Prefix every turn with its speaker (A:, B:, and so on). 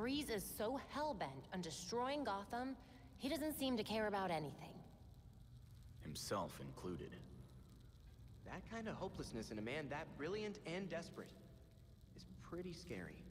A: Freeze is so hell-bent on destroying Gotham, he doesn't seem to care about anything.
B: Himself included.
C: That kind of hopelessness in a man that brilliant and desperate is pretty scary.